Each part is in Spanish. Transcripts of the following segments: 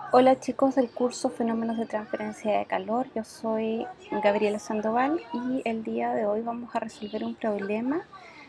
Hola chicos del curso Fenómenos de Transferencia de Calor, yo soy Gabriela Sandoval y el día de hoy vamos a resolver un problema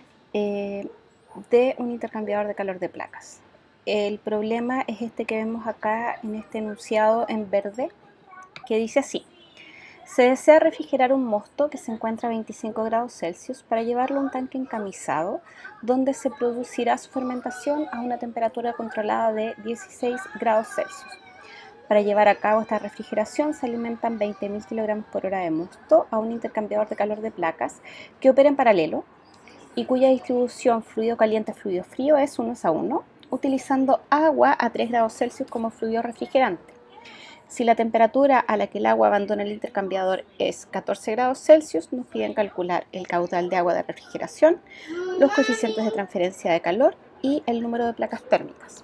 de un intercambiador de calor de placas. El problema es este que vemos acá en este enunciado en verde que dice así: se desea refrigerar un mosto que se encuentra a 25 grados Celsius para llevarlo a un tanque encamisado donde se producirá su fermentación a una temperatura controlada de 16 grados Celsius. Para llevar a cabo esta refrigeración se alimentan 20.000 kg por hora de mosto a un intercambiador de calor de placas que opera en paralelo y cuya distribución fluido caliente-fluido frío es 1:1, utilizando agua a 3 grados Celsius como fluido refrigerante. Si la temperatura a la que el agua abandona el intercambiador es 14 grados Celsius, nos piden calcular el caudal de agua de refrigeración, los coeficientes de transferencia de calor y el número de placas térmicas.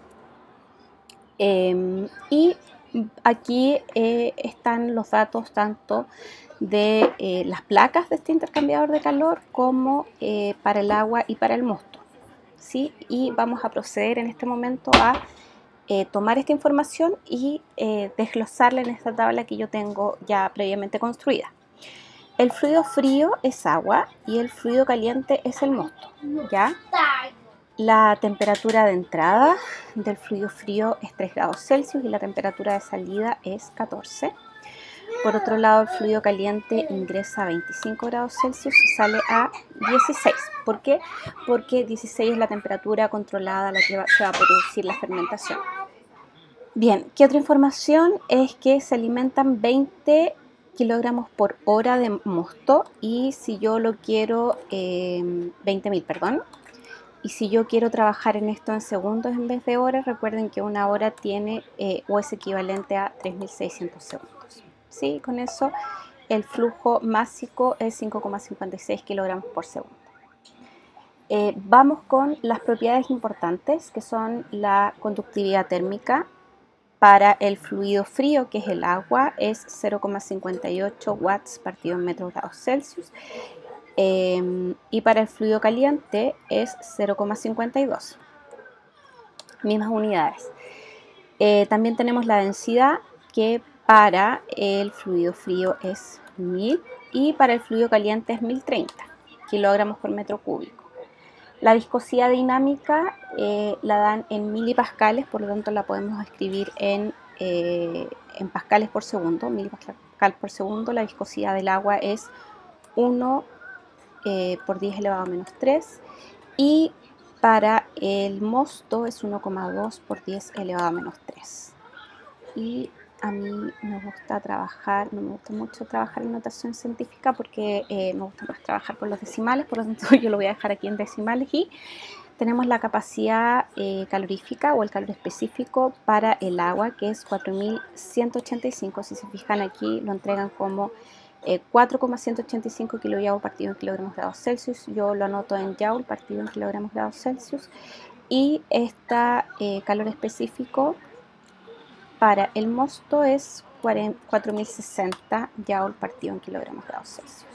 Y aquí están los datos tanto de las placas de este intercambiador de calor como para el agua y para el mosto, ¿sí? Y vamos a proceder en este momento a tomar esta información y desglosarla en esta tabla que yo tengo ya previamente construida. El fluido frío es agua y el fluido caliente es el mosto, ¿ya? La temperatura de entrada del fluido frío es 3 grados Celsius y la temperatura de salida es 14. Por otro lado, el fluido caliente ingresa a 25 grados Celsius y sale a 16. ¿Por qué? Porque 16 es la temperatura controlada a la que se va a producir la fermentación. Bien, ¿qué otra información? Es que se alimentan 20 kilogramos por hora de mosto y si yo lo quiero, 20.000, perdón. Y si yo quiero trabajar en esto en segundos en vez de horas, recuerden que una hora tiene o es equivalente a 3.600 segundos. ¿Sí? Con eso el flujo másico es 5,56 kilogramos por segundo. Vamos con las propiedades importantes, que son la conductividad térmica. Para el fluido frío, que es el agua, es 0,58 watts partido en metros grados Celsius. Y para el fluido caliente es 0,52, mismas unidades. También tenemos la densidad, que para el fluido frío es 1000 y para el fluido caliente es 1030 kilogramos por metro cúbico. La viscosidad dinámica la dan en milipascales, por lo tanto la podemos escribir en pascales por segundo, milipascal por segundo. La viscosidad del agua es 1 por 10 elevado a menos 3 y para el mosto es 1,2 por 10 elevado a menos 3. Y a mí me gusta trabajar, no me gusta mucho trabajar en notación científica porque me gusta más trabajar con los decimales, por lo tanto yo lo voy a dejar aquí en decimales. Y tenemos la capacidad calorífica o el calor específico para el agua, que es 4.185. Si se fijan aquí lo entregan como 4,185 kJ partido en kilogramos grados Celsius. Yo lo anoto en joule partido en kilogramos grados Celsius. Y este calor específico para el mosto es 4.060 joule partido en kilogramos grados Celsius.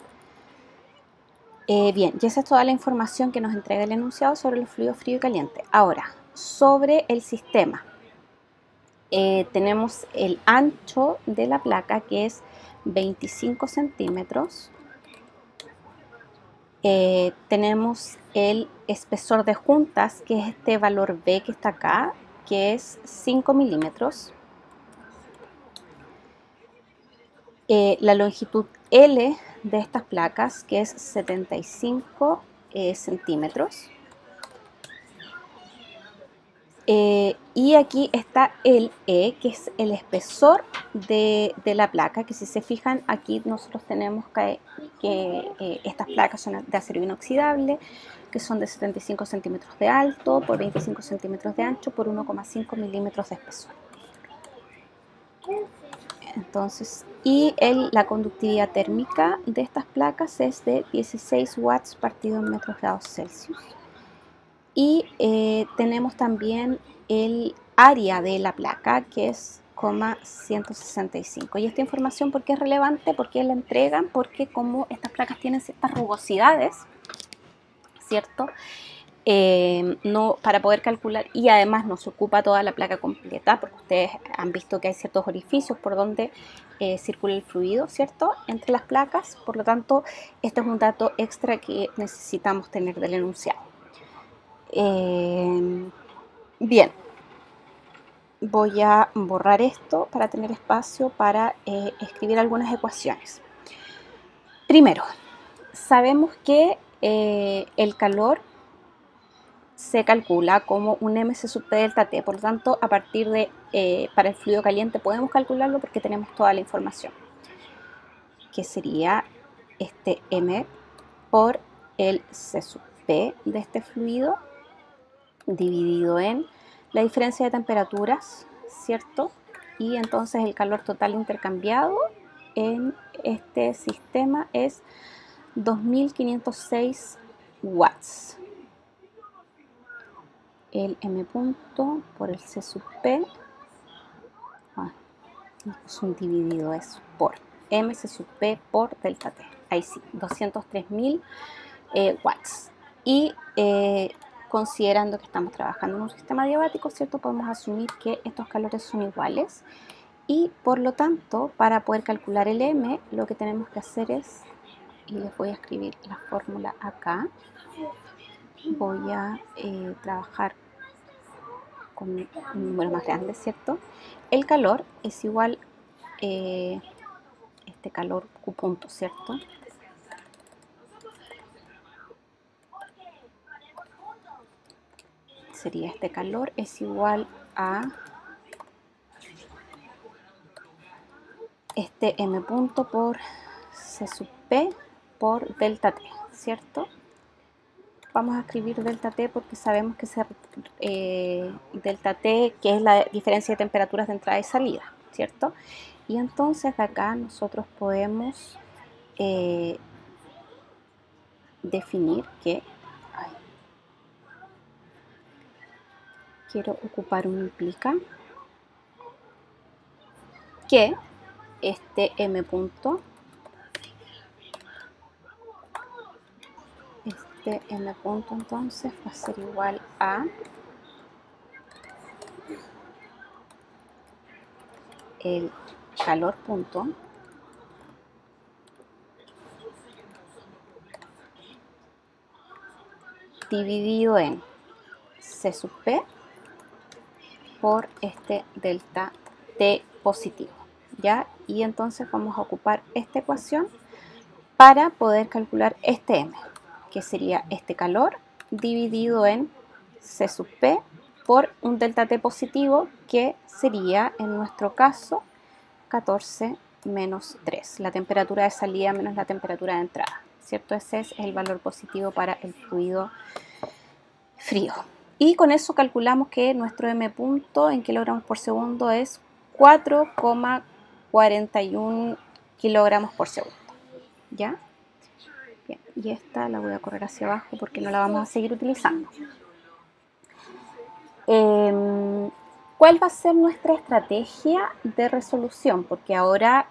Bien, y esa es toda la información que nos entrega el enunciado sobre los fluidos frío y caliente. Ahora, sobre el sistema. Tenemos el ancho de la placa, que es 25 centímetros. Tenemos el espesor de juntas, que es este valor B que está acá, que es 5 milímetros. La longitud L de estas placas, que es 75 centímetros. Y aquí está el E, que es el espesor de la placa, que si se fijan aquí nosotros tenemos que estas placas son de acero inoxidable, que son de 75 centímetros de alto por 25 centímetros de ancho por 1,5 milímetros de espesor. Entonces, la conductividad térmica de estas placas es de 16 watts partido en metros grados Celsius. Y tenemos también el área de la placa, que es 165. Y esta información, ¿por qué es relevante? ¿Por qué la entregan? Porque como estas placas tienen ciertas rugosidades, ¿cierto? no, para poder calcular, y además no se ocupa toda la placa completa, porque ustedes han visto que hay ciertos orificios por donde circula el fluido, ¿cierto?, entre las placas. Por lo tanto, este es un dato extra que necesitamos tener del enunciado. Bien, voy a borrar esto para tener espacio para escribir algunas ecuaciones. Primero, sabemos que el calor se calcula como un mc sub p delta t, por lo tanto, a partir de, para el fluido caliente podemos calcularlo porque tenemos toda la información, que sería este m por el c sub p de este fluido, dividido en la diferencia de temperaturas, ¿cierto? Y entonces el calor total intercambiado en este sistema es 2506 watts. El m punto por el c sub p, es un dividido eso, por mc sub p por delta t, ahí sí, 203.000 watts. Y considerando que estamos trabajando en un sistema adiabático, ¿cierto?, podemos asumir que estos calores son iguales, y por lo tanto, para poder calcular el m, lo que tenemos que hacer es, y les voy a escribir la fórmula acá, voy a trabajar con un número más grande, ¿cierto? El calor es igual, este calor Q punto, ¿cierto? Sería este calor es igual a este m punto por c sub p por delta t, ¿cierto? Vamos a escribir delta t porque sabemos que delta t, que es la diferencia de temperaturas de entrada y salida, ¿cierto? Y entonces de acá nosotros podemos definir que quiero ocupar un implica que este m punto, entonces va a ser igual a el calor punto dividido en C sub P por este delta T positivo, ¿ya? Y entonces vamos a ocupar esta ecuación para poder calcular este M, que sería este calor dividido en C sub P por un delta T positivo, que sería en nuestro caso 14 menos 3, la temperatura de salida menos la temperatura de entrada, ¿cierto? Ese es el valor positivo para el fluido frío. Y con eso calculamos que nuestro M punto en kilogramos por segundo es 4,41 kilogramos por segundo, ¿ya? Bien, y esta la voy a correr hacia abajo porque no la vamos a seguir utilizando. ¿Cuál va a ser nuestra estrategia de resolución? Porque ahora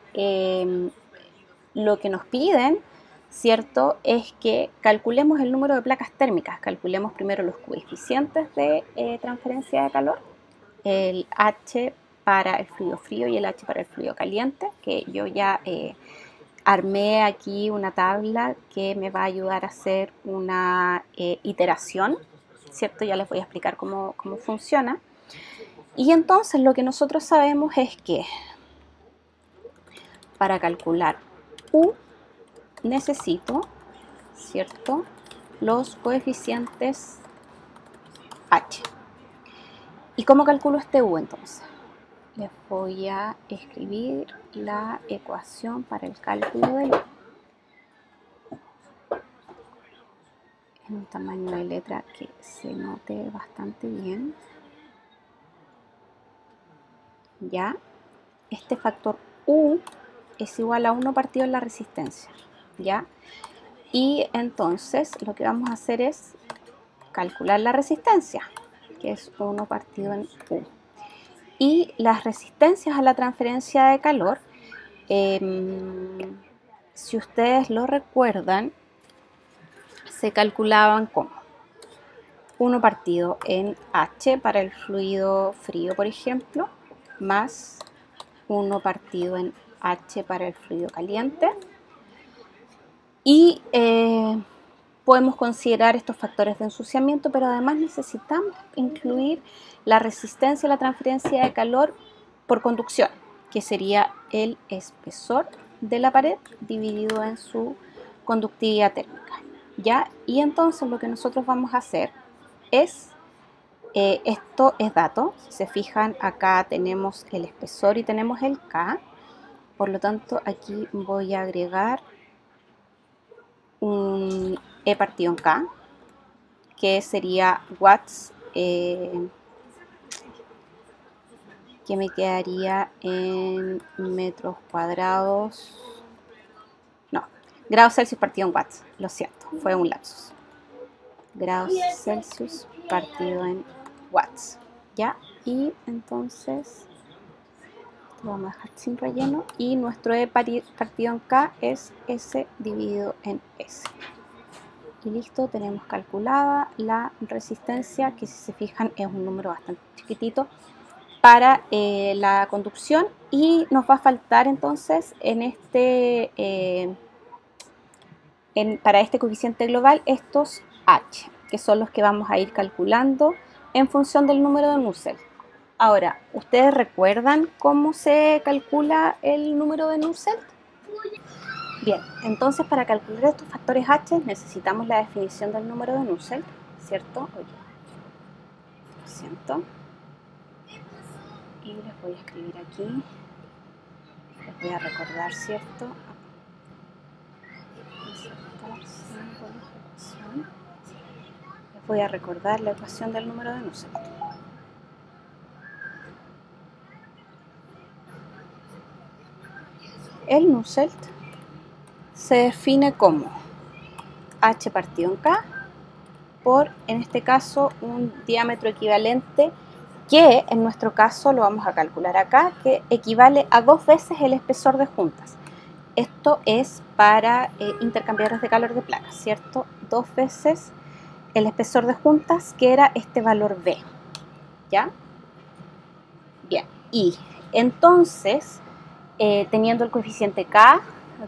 lo que nos piden, ¿cierto?, es que calculemos el número de placas térmicas. Calculemos primero los coeficientes de transferencia de calor, el H para el fluido frío y el H para el fluido caliente, que yo ya armé aquí una tabla que me va a ayudar a hacer una iteración, ¿cierto? Ya les voy a explicar cómo funciona. Y entonces lo que nosotros sabemos es que para calcular U necesito, ¿cierto?, los coeficientes H. ¿Y cómo calculo este U entonces? Les voy a escribir la ecuación para el cálculo del U en un tamaño de letra que se note bastante bien. ¿Ya? Este factor U es igual a 1 partido en la resistencia, ¿ya? Y entonces lo que vamos a hacer es calcular la resistencia, que es 1 partido en U. Y las resistencias a la transferencia de calor, si ustedes lo recuerdan, se calculaban como 1 partido en H para el fluido frío, por ejemplo, más 1 partido en H para el fluido caliente. Y podemos considerar estos factores de ensuciamiento, pero además necesitamos incluir la resistencia a la transferencia de calor por conducción, que sería el espesor de la pared dividido en su conductividad térmica, ¿ya? Y entonces lo que nosotros vamos a hacer es, esto es dato, si se fijan acá tenemos el espesor y tenemos el K, por lo tanto aquí voy a agregar un E partido en K, que sería watts, que me quedaría en metros cuadrados, no, grados Celsius partido en watts, lo siento, fue un lapsus. Grados Celsius partido en watts, ¿ya? Y entonces lo vamos a dejar sin relleno y nuestro E partido en K es S dividido en S. Y listo, tenemos calculada la resistencia, que si se fijan es un número bastante chiquitito para la conducción, y nos va a faltar entonces en para este coeficiente global estos H, que son los que vamos a ir calculando en función del número de Nusselt. Ahora, ¿ustedes recuerdan cómo se calcula el número de Nusselt? Bien, entonces para calcular estos factores H necesitamos la definición del número de Nusselt, ¿cierto? Oye, lo siento. Y les voy a escribir aquí, les voy a recordar, ¿cierto? Les voy a recordar la ecuación del número de Nusselt. El Nusselt se define como H partido en K por, en este caso, un diámetro equivalente que en nuestro caso lo vamos a calcular acá, que equivale a 2 veces el espesor de juntas. Esto es para intercambiadores de calor de placas, ¿cierto? 2 veces el espesor de juntas, que era este valor B, ¿ya? Bien, y entonces, teniendo el coeficiente K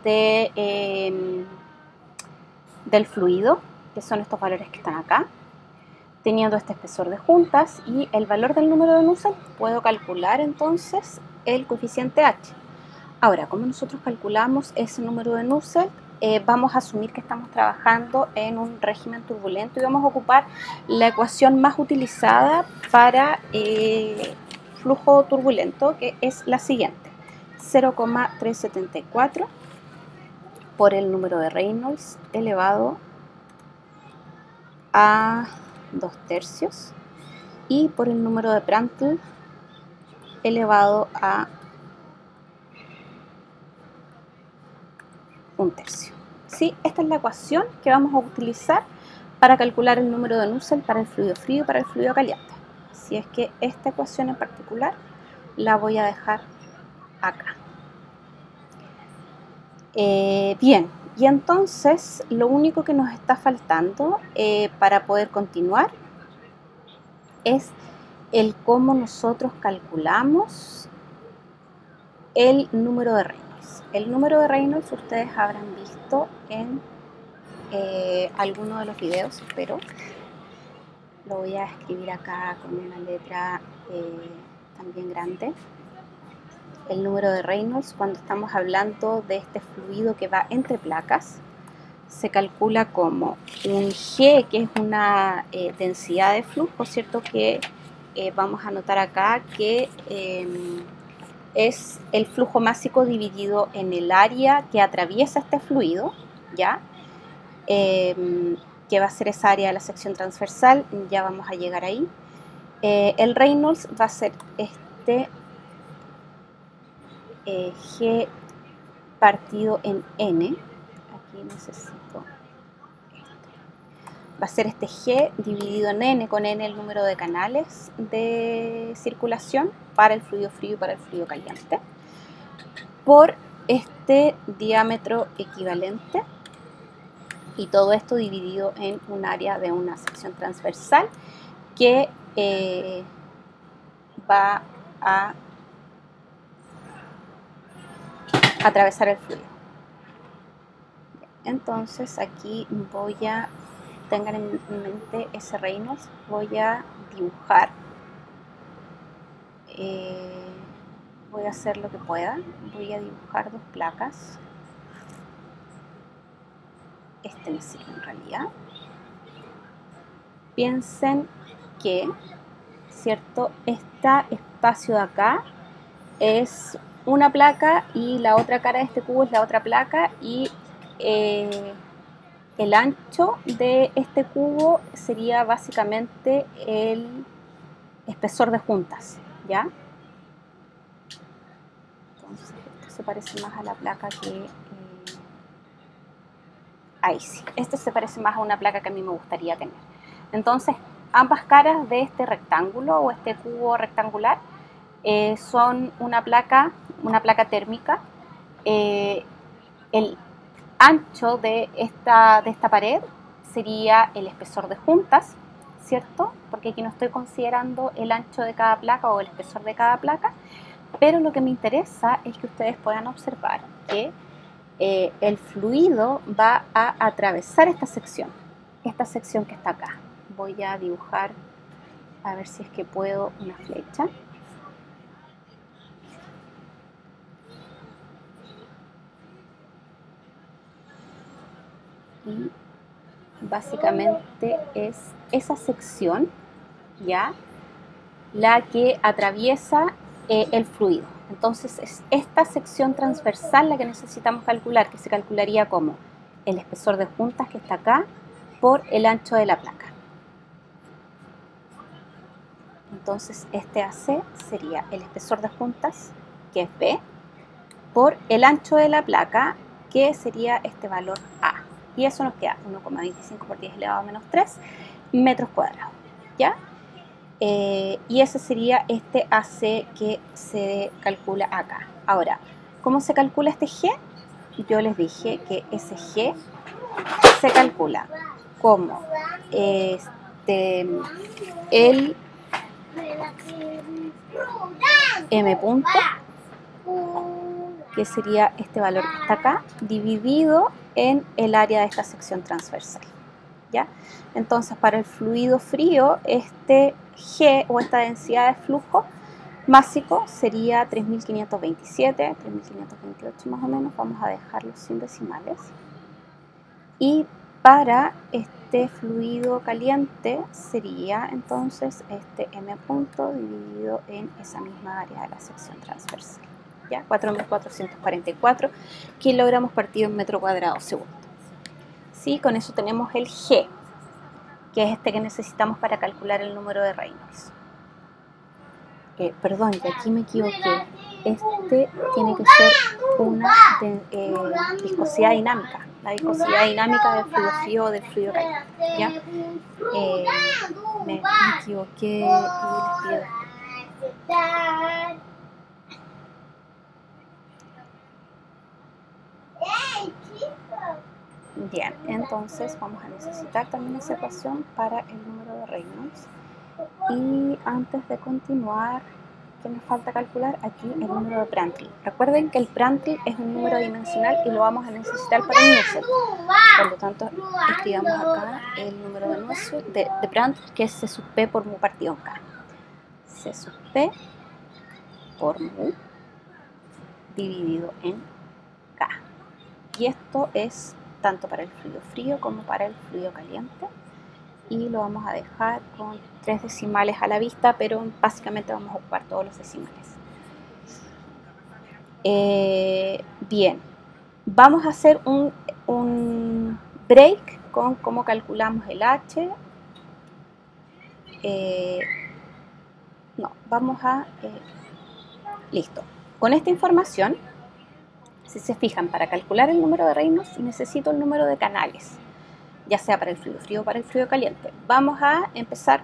del fluido, que son estos valores que están acá, teniendo este espesor de juntas y el valor del número de Nusselt, puedo calcular entonces el coeficiente H. Ahora, como nosotros calculamos ese número de Nusselt, vamos a asumir que estamos trabajando en un régimen turbulento y vamos a ocupar la ecuación más utilizada para flujo turbulento, que es la siguiente: 0,374 por el número de Reynolds elevado a 2/3 y por el número de Prandtl elevado a 1/3. ¿Sí? Esta es la ecuación que vamos a utilizar para calcular el número de Nusselt para el fluido frío y para el fluido caliente. Así es que esta ecuación en particular la voy a dejar acá. Bien, y entonces lo único que nos está faltando para poder continuar es el cómo nosotros calculamos el número de Reynolds. El número de Reynolds ustedes habrán visto en alguno de los videos, pero lo voy a escribir acá con una letra también grande. El número de Reynolds, cuando estamos hablando de este fluido que va entre placas, se calcula como un G, que es una densidad de flujo, ¿cierto? Que vamos a anotar acá que es el flujo másico dividido en el área que atraviesa este fluido, ¿ya? Que va a ser esa área de la sección transversal, ya vamos a llegar ahí. El Reynolds va a ser este G partido en N. Aquí necesito esto. Va a ser este G dividido en N, con N el número de canales de circulación para el fluido frío y para el fluido caliente, por este diámetro equivalente Y todo esto dividido en un área de una sección transversal que va a atravesar el fluido. Entonces aquí tengan en mente ese Reynolds, voy a dibujar, voy a hacer lo que pueda, voy a dibujar dos placas. Este me sirve en realidad. Piensen que, ¿cierto? Este espacio de acá es una placa y la otra cara de este cubo es la otra placa, y el ancho de este cubo sería básicamente el espesor de juntas, ¿ya? Entonces esto se parece más a la placa que... ahí sí, esto se parece más a una placa que a mí me gustaría tener. Entonces, ambas caras de este rectángulo o este cubo rectangular son una placa térmica. El ancho de esta pared sería el espesor de juntas, ¿cierto? Porque aquí no estoy considerando el ancho de cada placa o el espesor de cada placa, pero lo que me interesa es que ustedes puedan observar que el fluido va a atravesar esta sección que está acá. Voy a dibujar, a ver si es que puedo, una flecha. Y básicamente es esa sección, ¿ya?, la que atraviesa el fluido. Entonces es esta sección transversal la que necesitamos calcular, que se calcularía como el espesor de juntas que está acá por el ancho de la placa. Entonces este AC sería el espesor de juntas, que es B, por el ancho de la placa, que sería este valor A. Y eso nos queda 1,25 por 10 elevado a menos 3 metros cuadrados, ¿ya? Y ese sería este AC que se calcula acá. Ahora, ¿cómo se calcula este G? Yo les dije que ese G se calcula como el M punto, que sería este valor que está acá, dividido en el área de esta sección transversal, ¿ya? Entonces, para el fluido frío, este G o esta densidad de flujo másico sería 3.527, 3.528 más o menos, vamos a dejarlo sin decimales. Y para este fluido caliente sería entonces este M punto dividido en esa misma área de la sección transversal, ¿ya? 4.444 kilogramos partido en metro cuadrado segundo. Sí, con eso tenemos el G, que es este que necesitamos para calcular el número de Reynolds. Perdón, que aquí me equivoqué. Este tiene que ser una viscosidad dinámica, la viscosidad dinámica del fluido frío o del fluido caliente, ¿ya? Me equivoqué y les pido. Bien, entonces vamos a necesitar también esa ecuación para el número de Reynolds. Y antes de continuar, ¿qué nos falta calcular? Aquí el número de Prandtl. Recuerden que el Prandtl es un número dimensional y lo vamos a necesitar para el Nusselt. Por lo tanto, escribamos acá el número de Prandtl, que es C sub P por mu partido en K. C sub P por mu dividido en K. Y esto es tanto para el fluido frío como para el fluido caliente. Y lo vamos a dejar con 3 decimales a la vista, pero básicamente vamos a ocupar todos los decimales. Bien, vamos a hacer un break con cómo calculamos el H. Listo. Con esta información, si se fijan, para calcular el número de Reynolds necesito el número de canales, ya sea para el fluido frío o para el fluido caliente. Vamos a empezar.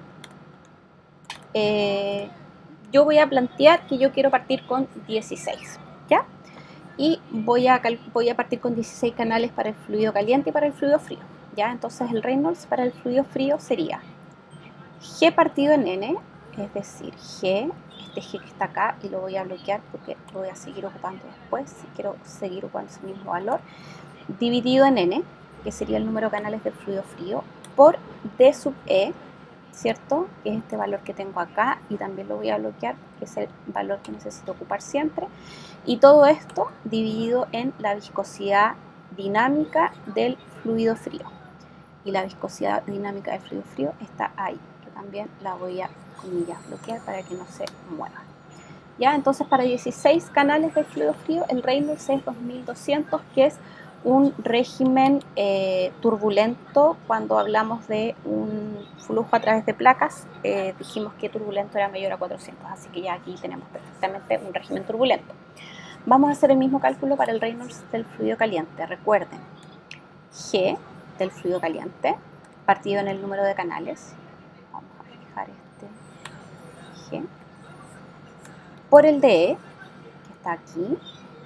Yo voy a plantear que yo quiero partir con 16, ¿ya? Y voy a partir con 16 canales para el fluido caliente y para el fluido frío, ¿ya? Entonces el Reynolds para el fluido frío sería G partido en N, es decir, G, este G que está acá, y lo voy a bloquear porque lo voy a seguir ocupando después, si quiero seguir ocupando ese mismo valor, dividido en N, que sería el número de canales del fluido frío, por D sub E, ¿cierto? Que es este valor que tengo acá, y también lo voy a bloquear, que es el valor que necesito ocupar siempre, y todo esto dividido en la viscosidad dinámica del fluido frío. Y la viscosidad dinámica del fluido frío está ahí, que también la voy a, comillas, bloquear para que no se mueva. ¿Ya? Entonces para 16 canales de fluido frío el Reynolds es 2200, que es un régimen turbulento. Cuando hablamos de un flujo a través de placas, dijimos que turbulento era mayor a 400, así que ya aquí tenemos perfectamente un régimen turbulento. Vamos a hacer el mismo cálculo para el Reynolds del fluido caliente. Recuerden, G del fluido caliente partido en el número de canales, vamos a fijar este G, por el DE, que está aquí,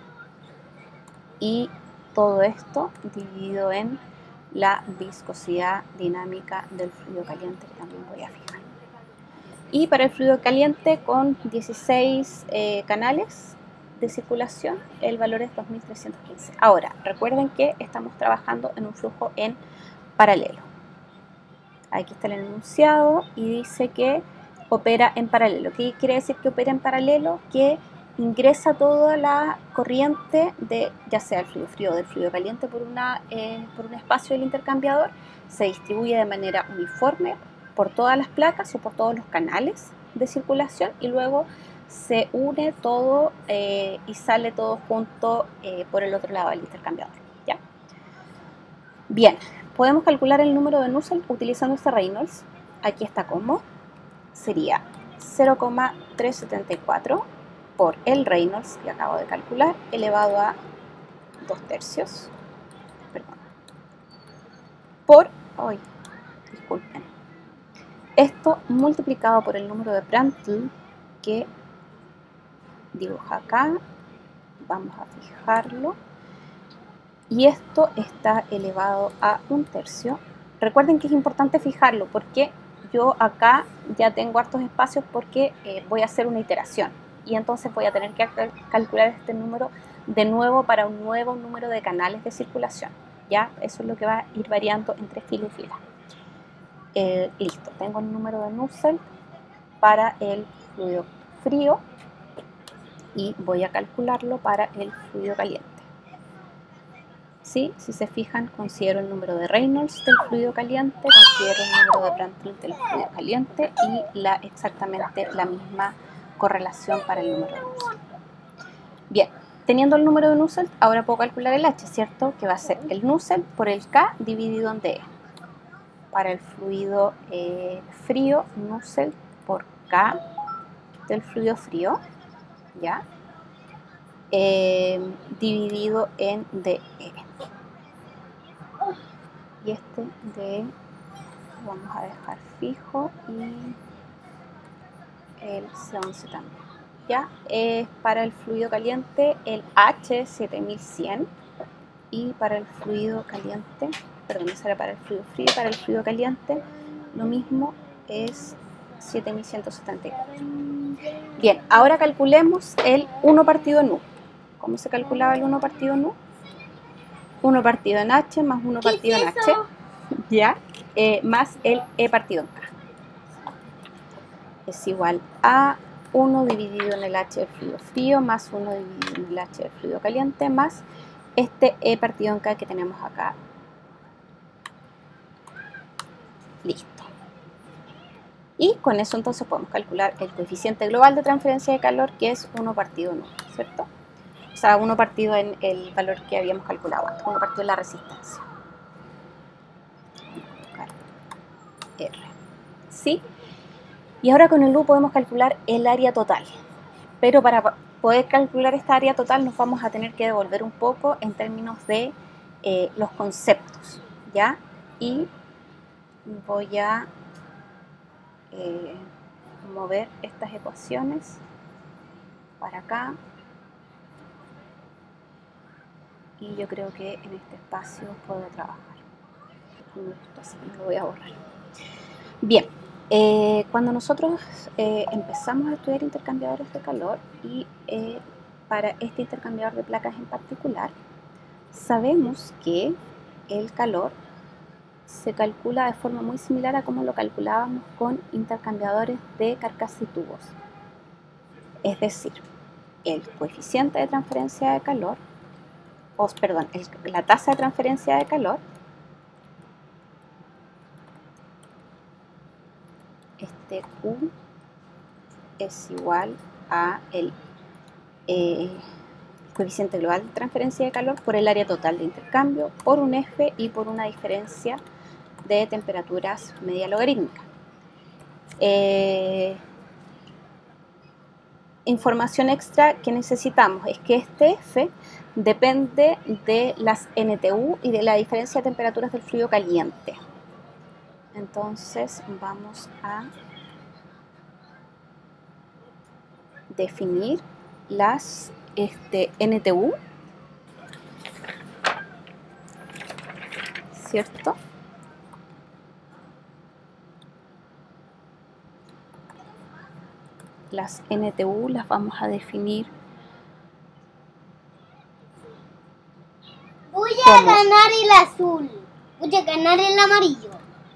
y todo esto dividido en la viscosidad dinámica del fluido caliente, que también voy a fijar. Y para el fluido caliente con 16 canales de circulación, el valor es 2315. Ahora, recuerden que estamos trabajando en un flujo en paralelo. Aquí está el enunciado y dice que opera en paralelo. ¿Qué quiere decir que opera en paralelo? Que ingresa toda la corriente de, ya sea el fluido frío o del fluido caliente, por un espacio del intercambiador, se distribuye de manera uniforme por todas las placas o por todos los canales de circulación, y luego se une todo y sale todo junto por el otro lado del intercambiador. ¿Ya? Bien, podemos calcular el número de Nusselt utilizando este Reynolds. Aquí está como. Sería 0,374 por el Reynolds que acabo de calcular, elevado a 2/3, perdón, por, ay, disculpen, esto multiplicado por el número de Prandtl que dibuja acá, vamos a fijarlo, y esto está elevado a 1/3. Recuerden que es importante fijarlo porque yo acá ya tengo hartos espacios porque voy a hacer una iteración, y entonces voy a tener que calcular este número de nuevo para un nuevo número de canales de circulación. ¿Ya? Eso es lo que va a ir variando entre fila y fila. Listo, tengo el número de Nusselt para el fluido frío y voy a calcularlo para el fluido caliente. ¿Sí? Si se fijan, considero el número de Reynolds del fluido caliente, considero el número de Prandtl del fluido caliente y exactamente la misma correlación para el número de Nusselt. Bien, teniendo el número de Nusselt, ahora puedo calcular el H, ¿cierto? Que va a ser el Nusselt por el K dividido en DE. Para el fluido frío, Nusselt por K del fluido frío, ¿ya? Dividido en DE. Y este DE lo vamos a dejar fijo, y el C11 también. ¿Ya? Para el fluido caliente el H 7100, y para el fluido caliente, perdón, ese era para el fluido frío, para el fluido caliente lo mismo, es 7174. Bien, ahora calculemos el 1 partido en U. ¿Cómo se calculaba el 1 partido en U? 1 partido en H más 1 partido en H, ¿ya? Más el E partido en K. Es igual a 1 dividido en el H del fluido frío más 1 dividido en el H del fluido caliente más este E partido en K que tenemos acá. Listo. Y con eso entonces podemos calcular el coeficiente global de transferencia de calor, que es 1 partido en 1, ¿cierto? O sea, 1 partido en el valor que habíamos calculado antes, 1 partido en la resistencia. R. ¿Sí? Y ahora con el U podemos calcular el área total. Pero para poder calcular esta área total nos vamos a tener que devolver un poco en términos de los conceptos, ¿ya? Y voy a mover estas ecuaciones para acá, y yo creo que en este espacio puedo trabajar. no me gusta, así que me lo voy a borrar. Bien, cuando nosotros empezamos a estudiar intercambiadores de calor y para este intercambiador de placas en particular, sabemos que el calor se calcula de forma muy similar a como lo calculábamos con intercambiadores de carcasa y tubos. Es decir, el coeficiente de transferencia de calor, la tasa de transferencia de calor, este Q es igual a el coeficiente global de transferencia de calor por el área total de intercambio, por un F y por una diferencia de temperaturas media logarítmica. Información extra que necesitamos es que este F depende de las NTU y de la diferencia de temperaturas del fluido caliente. Entonces vamos a definir las NTU, ¿cierto? Las NTU las vamos a definir. Voy a ganar el azul. Voy a ganar el amarillo.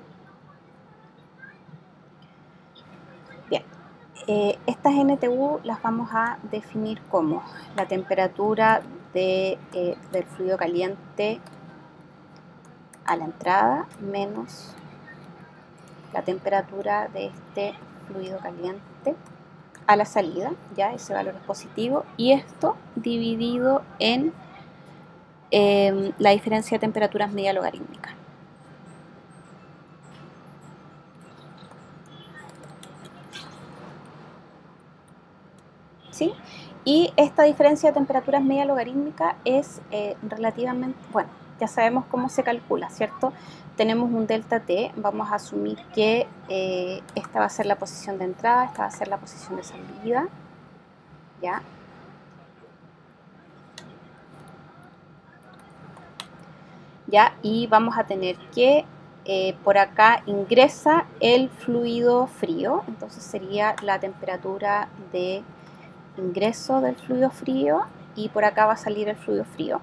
Bien, estas NTU las vamos a definir como la temperatura del fluido caliente a la entrada menos la temperatura de este fluido caliente a la salida, ya ese valor es positivo, y esto dividido en la diferencia de temperaturas media logarítmica. ¿Sí? Y esta diferencia de temperaturas media logarítmica es relativamente, bueno, ya sabemos cómo se calcula, ¿cierto? Tenemos un delta T, vamos a asumir que esta va a ser la posición de entrada, esta va a ser la posición de salida, ¿ya? ¿Ya? Y vamos a tener que por acá ingresa el fluido frío, entonces sería la temperatura de ingreso del fluido frío y por acá va a salir el fluido frío.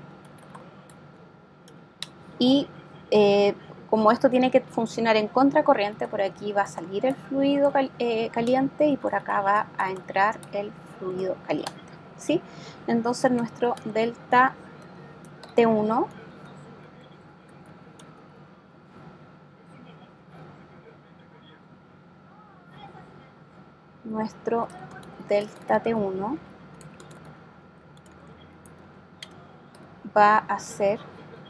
Y como esto tiene que funcionar en contracorriente, por aquí va a salir el fluido caliente y por acá va a entrar el fluido caliente, ¿sí? Entonces nuestro delta T1 va a ser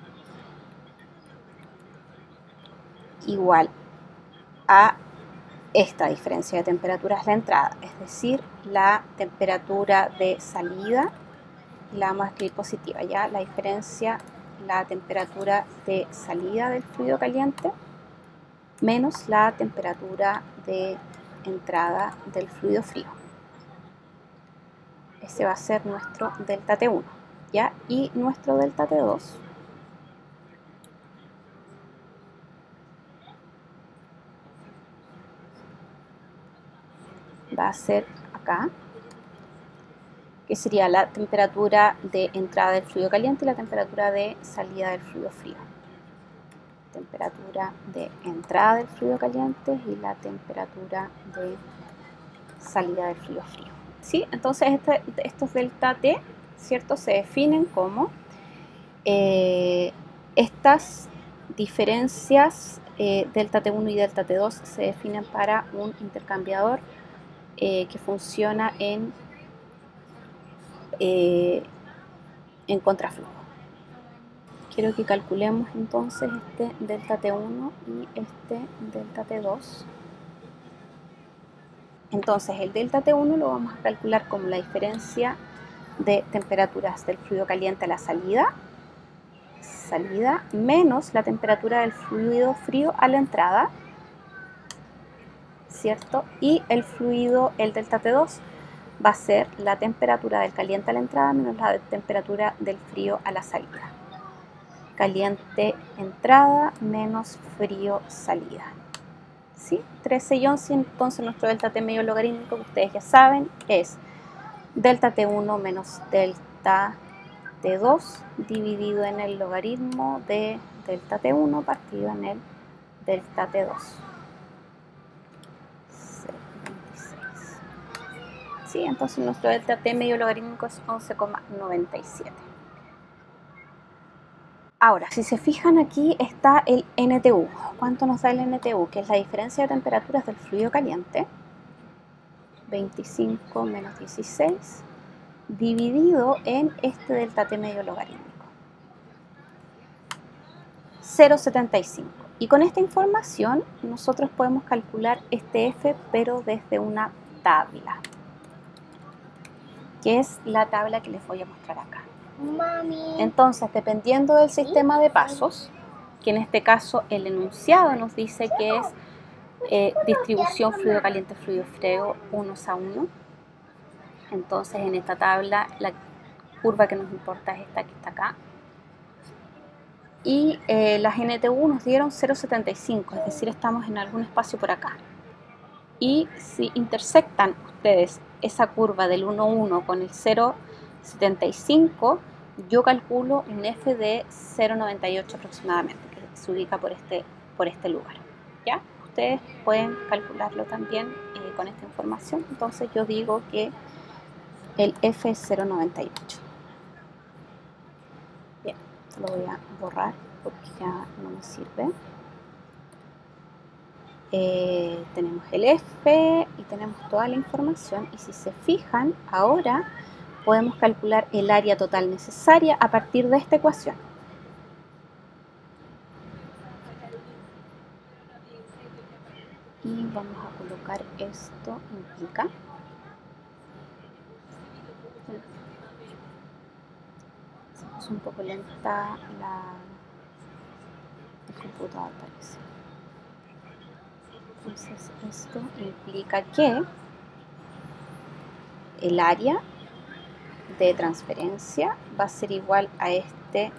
igual a esta diferencia de temperaturas de la entrada, es decir, la temperatura de salida, la vamos a escribir positiva, ya la diferencia, la temperatura de salida del fluido caliente menos la temperatura de entrada del fluido frío. Ese va a ser nuestro delta T1, ¿ya? Y nuestro delta T2 va a ser acá, que sería la temperatura de entrada del fluido caliente y la temperatura de salida del fluido frío. Temperatura de entrada del fluido caliente y la temperatura de salida del fluido frío. ¿Sí? Entonces estos delta T, ¿cierto? Se definen como estas diferencias delta T1 y delta T2 se definen para un intercambiador que funciona en contraflujo. Quiero que calculemos entonces este delta T1 y este delta T2. Entonces el delta T1 lo vamos a calcular como la diferencia de temperaturas del fluido caliente a la salida menos la temperatura del fluido frío a la entrada, ¿cierto? Y el delta T2 va a ser la temperatura del caliente a la entrada menos la temperatura del frío a la salida. caliente entrada menos frío salida. ¿Sí? 13 y 11, entonces nuestro delta T medio logarítmico, que ustedes ya saben, es delta T1 menos delta T2 dividido en el logaritmo de delta T1 partido en el delta T2. 0,26. ¿Sí? Entonces nuestro delta T medio logarítmico es 11,97. Ahora, si se fijan aquí está el NTU. ¿Cuánto nos da el NTU? Que es la diferencia de temperaturas del fluido caliente. 25 menos 16 dividido en este delta T medio logarítmico. 0,75. Y con esta información nosotros podemos calcular este F, pero desde una tabla, que es la tabla que les voy a mostrar acá. Mami. Entonces, dependiendo del sistema de pasos, que en este caso el enunciado nos dice que es distribución fluido caliente, fluido frío 1:1. Entonces, en esta tabla la curva que nos importa es esta que está acá. Y las NTU nos dieron 0,75, es decir, estamos en algún espacio por acá. Y si intersectan ustedes esa curva del 1,1 con el 0,75, yo calculo un F de 0,98 aproximadamente, que se ubica por este lugar. ¿Ya? Ustedes pueden calcularlo también con esta información. Entonces yo digo que el F es 0,98. Bien, esto lo voy a borrar porque ya no me sirve. Tenemos el F y tenemos toda la información, y si se fijan, ahora podemos calcular el área total necesaria a partir de esta ecuación. Y vamos a colocar esto, implica. Se puso un poco lenta el computador, parece. Entonces esto implica que el área de transferencia va a ser igual a esta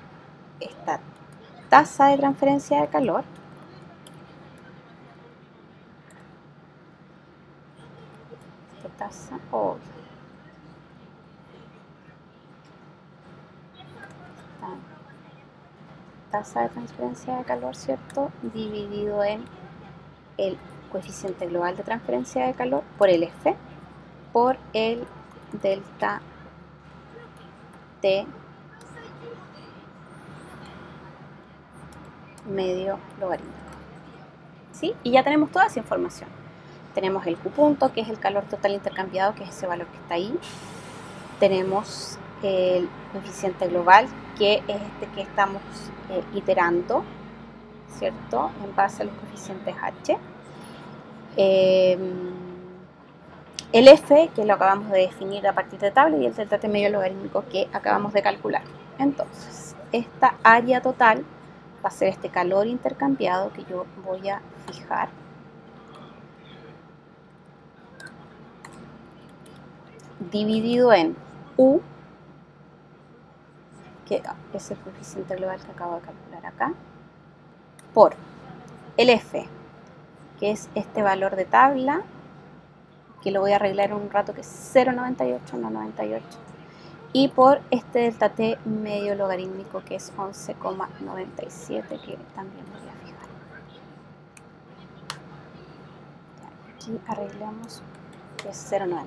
tasa de transferencia de calor tasa de transferencia de calor, ¿cierto? Dividido en el coeficiente global de transferencia de calor por el F por el delta T medio logarítmico. ¿Sí? Y ya tenemos toda esa información. Tenemos el Q punto, que es el calor total intercambiado, que es ese valor que está ahí. Tenemos el coeficiente global, que es este que estamos iterando, ¿cierto? En base a los coeficientes H. El F, que lo acabamos de definir a partir de tabla, y el delta T medio logarítmico que acabamos de calcular. Entonces, esta área total va a ser este calor intercambiado que yo voy a fijar. Dividido en U, que es el coeficiente global que acabo de calcular acá, por el F, que es este valor de tabla, que lo voy a arreglar en un rato, que es 0,98, no 98, y por este delta T medio logarítmico, que es 11,97, que también voy a fijar. Aquí arreglamos que es 0,98.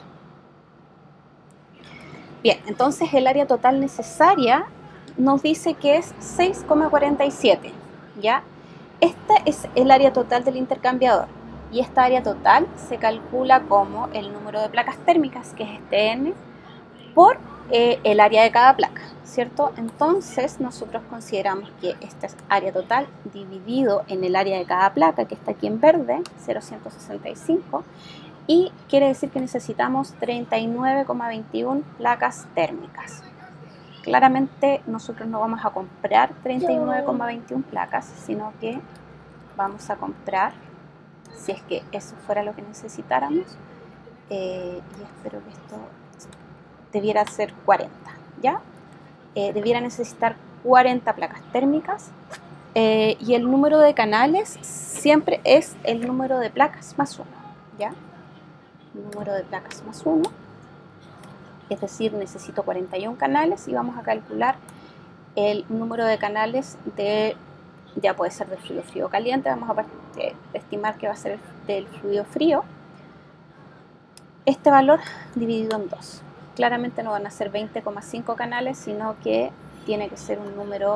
Bien, entonces el área total necesaria nos dice que es 6,47, ¿ya? Este es el área total del intercambiador, y esta área total se calcula como el número de placas térmicas, que es este N, por el área de cada placa, ¿cierto? Entonces nosotros consideramos que esta es área total dividido en el área de cada placa, que está aquí en verde, 0,165, y quiere decir que necesitamos 39,21 placas térmicas. Claramente nosotros no vamos a comprar 39,21 placas, sino que vamos a comprar, si es que eso fuera lo que necesitáramos, y espero que esto debiera ser 40, ¿ya? Debiera necesitar 40 placas térmicas. Y el número de canales siempre es el número de placas más 1, ¿ya? El número de placas más 1, es decir, necesito 41 canales y vamos a calcular el número de canales de, ya puede ser del fluido frío o caliente, vamos a estimar que va a ser del fluido frío. Este valor dividido en 2. Claramente no van a ser 20,5 canales, sino que tiene que ser un número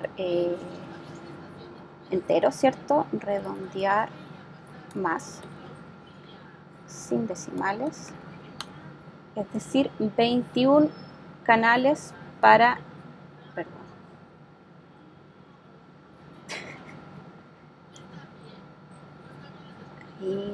entero, ¿cierto? Redondear más, sin decimales, es decir, 21 canales para, perdón, y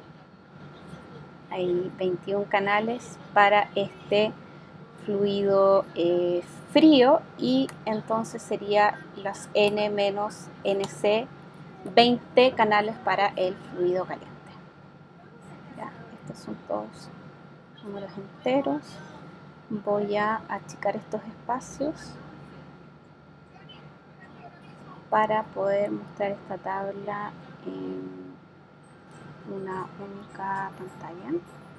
hay 21 canales para este fluido frío, y entonces sería las N menos NC, 20 canales para el fluido caliente. Ya, estos son todos números enteros. Voy a achicar estos espacios para poder mostrar esta tabla en una única pantalla.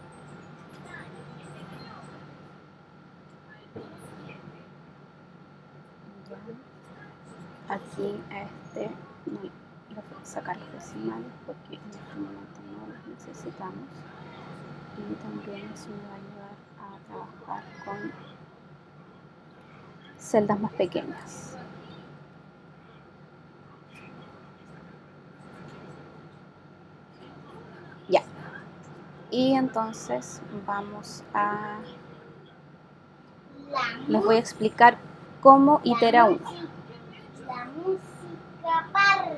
Aquí a este no le voy a sacar los decimales porque en este momento no los necesitamos, y también eso me va a ayudar a trabajar con celdas más pequeñas. Ya, y entonces vamos a, les voy a explicar cómo itera uno. La música parte.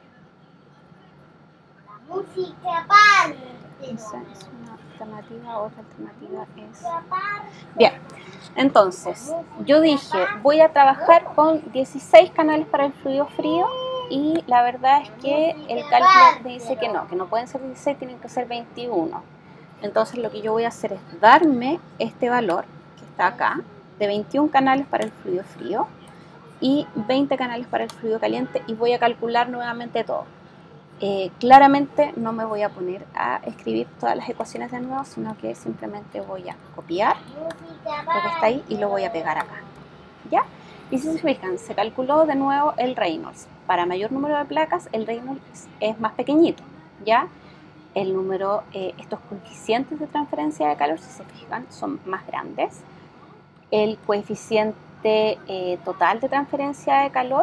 La música parte. Esa es una alternativa, otra alternativa es... Bien, entonces yo dije, voy a trabajar con 16 canales para el fluido frío, y la verdad es que el cálculo me dice que no pueden ser 16, tienen que ser 21. Entonces lo que yo voy a hacer es darme este valor que está acá, de 21 canales para el fluido frío y 20 canales para el fluido caliente, y voy a calcular nuevamente todo. Claramente no me voy a poner a escribir todas las ecuaciones de nuevo, sino que simplemente voy a copiar lo que está ahí y lo voy a pegar acá, ¿ya? Y si se fijan, se calculó de nuevo el Reynolds. Para mayor número de placas, el Reynolds es más pequeñito, ¿ya? El número, estos coeficientes de transferencia de calor, si se fijan, son más grandes. El coeficiente total de transferencia de calor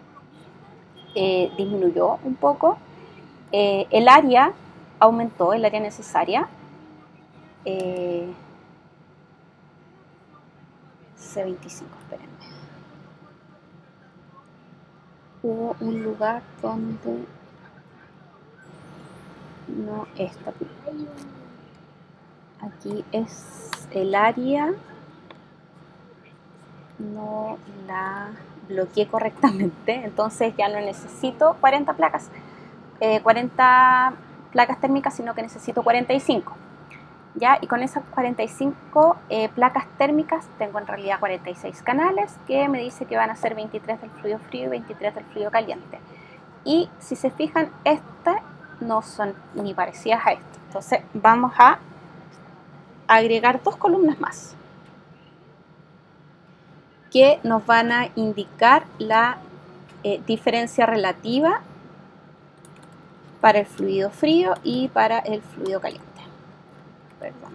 disminuyó un poco. El área aumentó, el área necesaria. C25, espérenme. Hubo un lugar donde no está. Aquí es el área, no la bloqueé correctamente, entonces ya no necesito 40 placas. 40 placas térmicas, sino que necesito 45, ¿ya? Y con esas 45 placas térmicas tengo en realidad 46 canales, que me dice que van a ser 23 del fluido frío y 23 del fluido caliente. Y si se fijan, estas no son ni parecidas a esto. Entonces vamos a agregar dos columnas más que nos van a indicar la diferencia relativa para el fluido frío y para el fluido caliente. Perdón.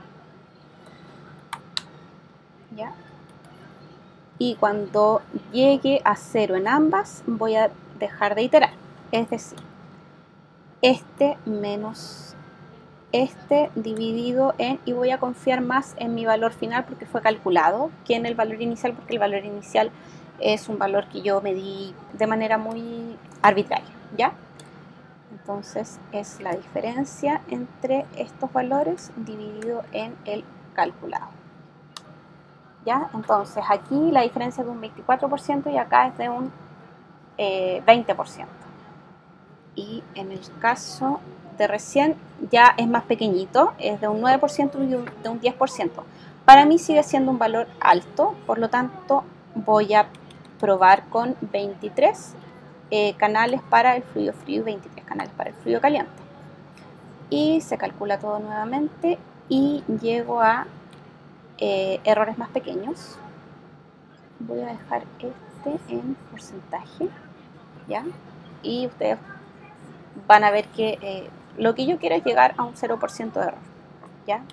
¿Ya? Y cuando llegue a 0 en ambas, voy a dejar de iterar. Es decir, este menos este dividido en, y voy a confiar más en mi valor final porque fue calculado, que en el valor inicial, porque el valor inicial es un valor que yo medí de manera muy arbitraria, ¿ya? Entonces es la diferencia entre estos valores dividido en el calculado, ¿ya? Entonces aquí la diferencia es de un 24% y acá es de un 20%. Y en el caso de recién ya es más pequeñito, es de un 9% y de un 10%. Para mí sigue siendo un valor alto, por lo tanto voy a probar con 23 canales para el fluido frío y 23 canales para el fluido caliente. Y se calcula todo nuevamente y llego a errores más pequeños. Voy a dejar este en porcentaje, ¿ya? Y ustedes van a ver que lo que yo quiero es llegar a un 0% de error, ¿ya?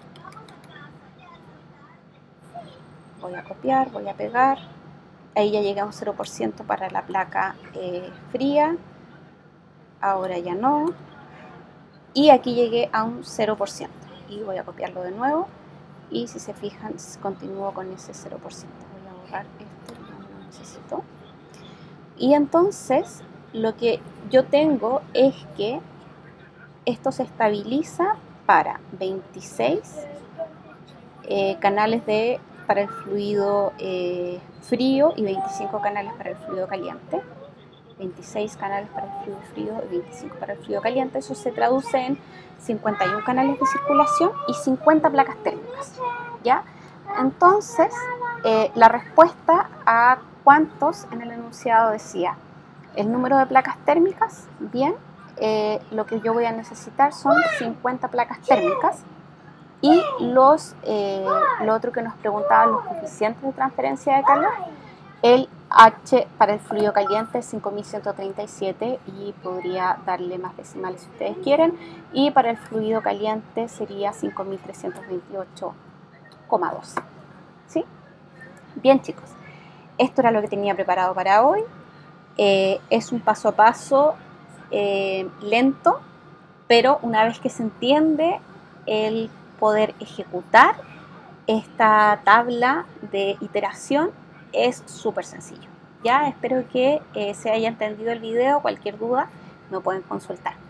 Voy a copiar, voy a pegar. Ahí ya llegué a un 0% para la placa fría. Ahora ya no. Y aquí llegué a un 0%. Y voy a copiarlo de nuevo. Y si se fijan, continúo con ese 0%. Voy a borrar esto, ya no lo necesito. Y entonces, lo que yo tengo es que esto se estabiliza para 26 canales para el fluido frío y 25 canales para el fluido caliente. 26 canales para el fluido frío y 25 para el fluido caliente. Eso se traduce en 51 canales de circulación y 50 placas térmicas, ¿ya? Entonces, la respuesta a cuántos en el enunciado decía el número de placas térmicas, bien, lo que yo voy a necesitar son 50 placas térmicas. Y lo otro que nos preguntaban los coeficientes de transferencia de calor, el H para el fluido caliente es 5137 y podría darle más decimales si ustedes quieren, y para el fluido caliente sería 5328,12. ¿Sí? Bien, chicos, esto era lo que tenía preparado para hoy. Es un paso a paso lento, pero una vez que se entiende el poder ejecutar esta tabla de iteración es súper sencillo. Ya espero que se haya entendido el video. Cualquier duda me pueden consultar.